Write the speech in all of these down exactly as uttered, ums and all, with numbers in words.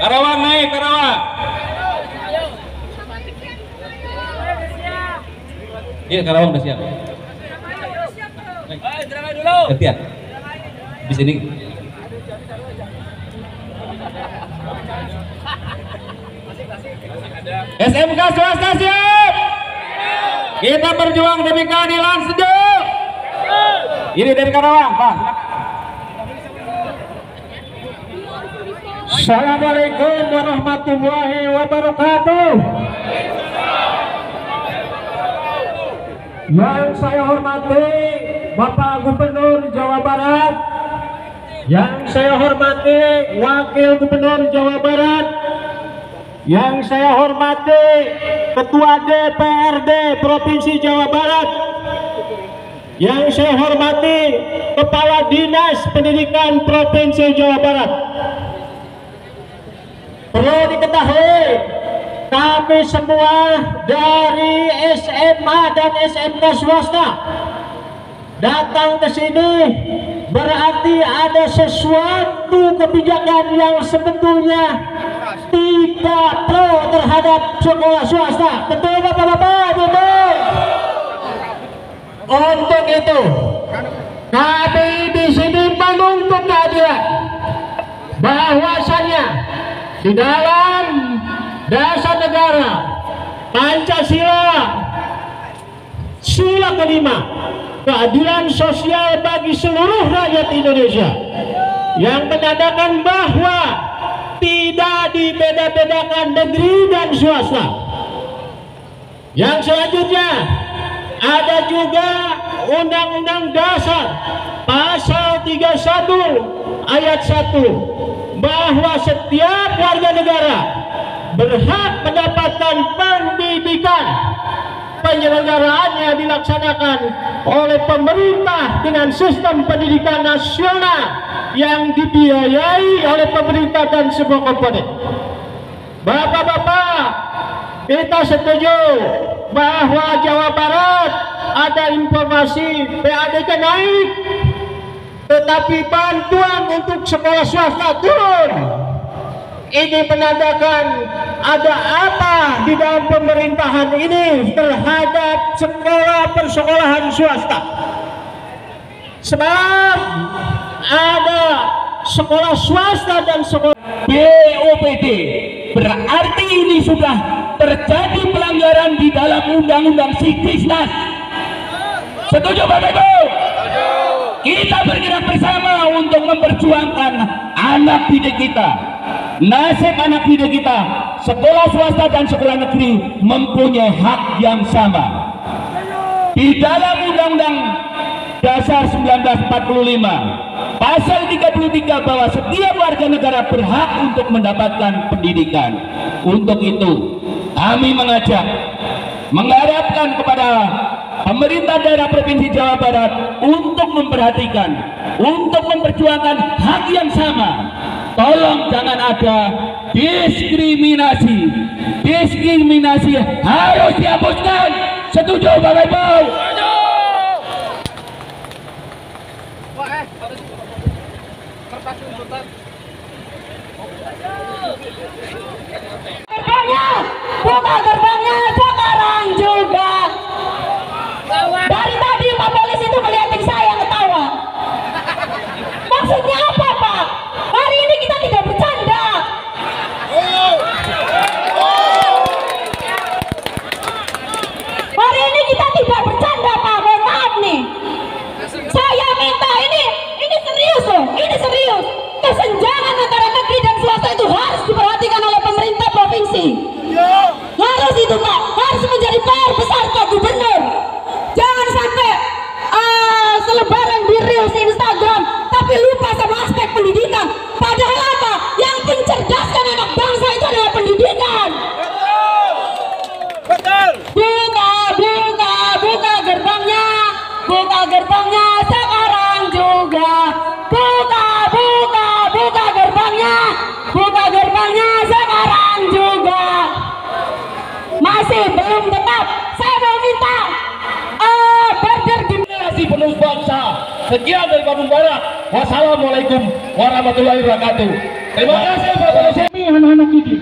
Karawang naik, Karawang. Iya, Karawang udah siap. Gantian. Di sini. S M K swasta siap. Kita berjuang demi keadilan sejuk. Ini dari Karawang, Pak. Assalamualaikum warahmatullahi wabarakatuh. Yang saya hormati Bapak Gubernur Jawa Barat, yang saya hormati Wakil Gubernur Jawa Barat, yang saya hormati Ketua D P R D Provinsi Jawa Barat, yang saya hormati Kepala Dinas Pendidikan Provinsi Jawa Barat. Perlu diketahui, kami semua dari S M A dan S M K swasta datang ke sini berarti ada sesuatu kebijakan yang sebetulnya tidak pro terhadap sekolah swasta. Betul Bapak-bapak? Betul. Untuk itu kami di sini menuntut keadilan, bahwasanya di dalam dasar negara Pancasila sila kelima, keadilan sosial bagi seluruh rakyat Indonesia, yang menandakan bahwa tidak dibeda-bedakan negeri dan swasta. Yang selanjutnya ada juga Undang-Undang Dasar pasal tiga puluh satu ayat satu, bahwa setiap warga negara berhak mendapatkan pendidikan. Penyelenggaraannya dilaksanakan oleh pemerintah dengan sistem pendidikan nasional yang dibiayai oleh pemerintah dan semua komponen. Bapak-bapak, kita setuju bahwa Jawa Barat ada informasi P A D K naik, tetapi bantuan untuk sekolah swasta turun. Ini menandakan ada apa di dalam pemerintahan ini terhadap sekolah persekolahan swasta. Sebab ada sekolah swasta dan sekolah B O P D, berarti ini sudah terjadi pelanggaran di dalam Undang-Undang Sidiknas. Setuju Bapak Ibu? Kita bergerak bersama untuk memperjuangkan anak didik kita. Nasib anak didik kita, sekolah swasta dan sekolah negeri mempunyai hak yang sama. Di dalam Undang-Undang Dasar seribu sembilan ratus empat puluh lima pasal tiga puluh tiga, bahwa setiap warga negara berhak untuk mendapatkan pendidikan. Untuk itu kami mengajak, mengharapkan kepada pemerintah daerah Provinsi Jawa Barat untuk memperhatikan, untuk memperjuangkan hak yang sama. Tolong jangan ada diskriminasi. Diskriminasi harus dihapuskan. Setuju Bapak Ibu? Gerbangnya, buka gerbangnya sekarang juga. Dari tadi Pak Polisi itu ngeliatin saya ketawa. Maksudnya apa Pak? Hari ini kita tidak bercanda. Hari ini kita tidak bercanda Pak, mohon maaf nih. Saya minta ini, ini serius loh, ini serius. Kesenjangan antara negeri dan swasta itu harus diperhatikan oleh pemerintah provinsi. Harus itu Pak, harus menjadi P R besar Pak Gubernur. Jangan sampai uh, selebaran di reels Instagram tapi lupa sama aspek pendidikan. Padahal apa? Yang mencerdaskan anak bangsa itu adalah pendidikan. Betul. Buka, buka, buka gerbangnya, buka gerbangnya sekarang juga. Buka, buka, buka gerbangnya, buka gerbangnya sekarang juga. Masih belum tetap. Saya mau minta uh, berdiskriminasi penuh bangsa. Sekian dari Bandung Barat. Wassalamualaikum warahmatullahi wabarakatuh. Terima kasih Bapak Polisi. anak-anak didik,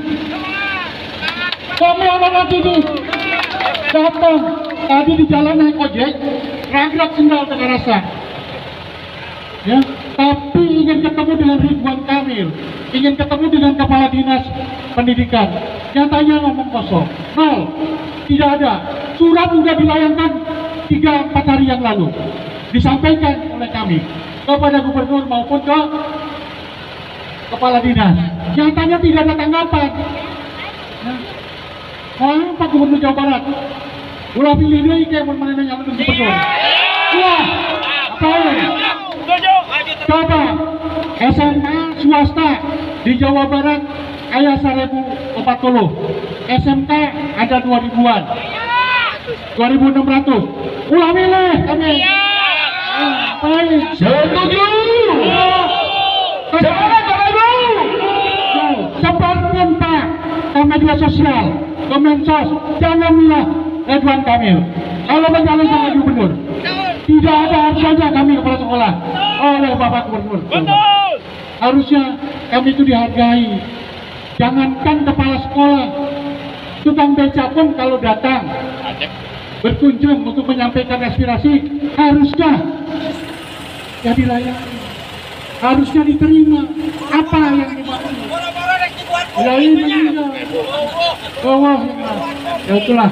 kami anak-anak didik datang tadi di jalan naik ojek, ragrak sendal tengah rasa, ya, tapi ingin ketemu dengan Ridwan Kamil, ingin ketemu dengan Kepala Dinas Pendidikan. Nyatanya ngomong kosong, nol, tidak ada. Surat sudah dilayangkan tiga empat hari yang lalu, disampaikan oleh kami kepada gubernur maupun ke Kepala Dinas. Nyatanya tidak ada tanggapan. Ya. Oh, Pak Gubernur Jawa Barat, ulah pilih dia kayak mana yang lebih gubernur. Wah, apa ini? Coba S M A swasta di Jawa Barat ayah seribu empat puluh, S M K ada dua ribuan, dua ribu enam ratus. Ulah milih kami. Baik, Setuju. sekarang Bapak Ibu, sebarkan Pak ke media sosial, ke Mensos, janganlah Ridwan Kamil kalau mencalonkan lagi gubernur. Tidak ada harusnya kami kepala sekolah oleh Bapak Gubernur. Harusnya kami itu dihargai. Jangankan kepala sekolah, tukang beca pun kalau datang berkunjung untuk menyampaikan aspirasi harusnya ya dilayani, harusnya diterima apa yang dimaksud. Ya ini ya. Oh, ya itulah.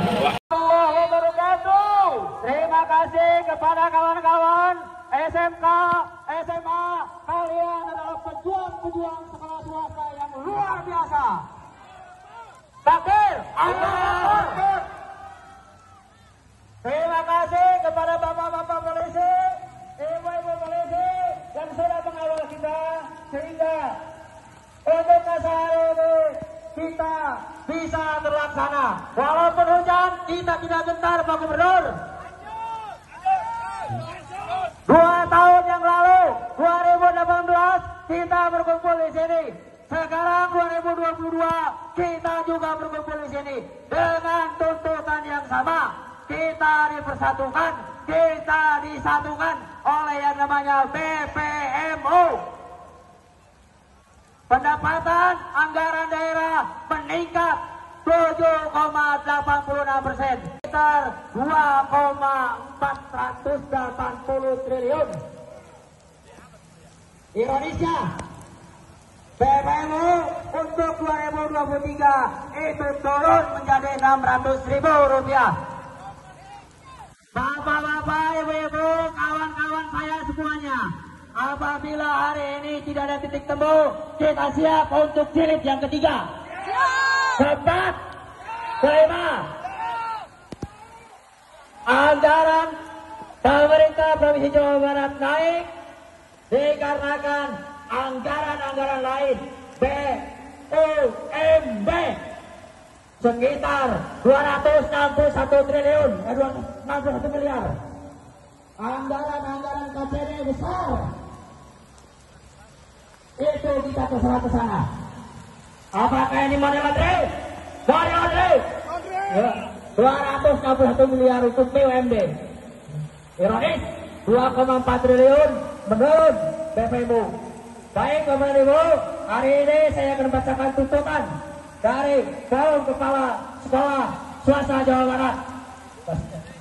Terima kasih kepada kawan-kawan S M K, S M A, kalian adalah pejuang-pejuang sekolah swasta yang luar biasa. Takbir, Allahu Akbar. Terima kasih kepada bapak-bapak polisi, ibu-ibu polisi yang sudah mengawal kita sehingga untuk keseharian ini kita bisa terlaksana. Walaupun hujan, kita tidak gentar, Pak Gubernur. Dua tahun yang lalu, dua ribu delapan belas, kita berkumpul di sini. Sekarang dua ribu dua puluh dua, kita juga berkumpul di sini dengan tuntutan yang sama. Kita dipersatukan, kita disatukan oleh yang namanya B P M U. Pendapatan anggaran daerah meningkat tujuh koma delapan puluh enam persen, sekitar dua koma empat delapan puluh triliun. Ironisnya, B P M U untuk dua ribu dua puluh tiga itu turun menjadi enam ratus ribu rupiah. Bapak-bapak, ibu-ibu, kawan-kawan saya semuanya, apabila hari ini tidak ada titik temu, kita siap untuk jilid yang ketiga. Cepat, kelima, anggaran pemerintah Provinsi Jawa Barat naik dikarenakan anggaran-anggaran lain B U M B sekitar dua ratus enam puluh satu triliun, eh, dua ratus enam puluh satu miliar. Anggaran-anggaran K C D besar. Itu kita terserah ke sana. Apakah ini money laundry? Money laundry. Ya, dua ratus enam puluh satu miliar untuk B U M B. Ironis, dua koma empat triliun menurun B P M U. Baik Bapak Ibu, hari ini saya akan bacakan tuntutan dari Forum Kepala Sekolah Swasta Jawa Barat.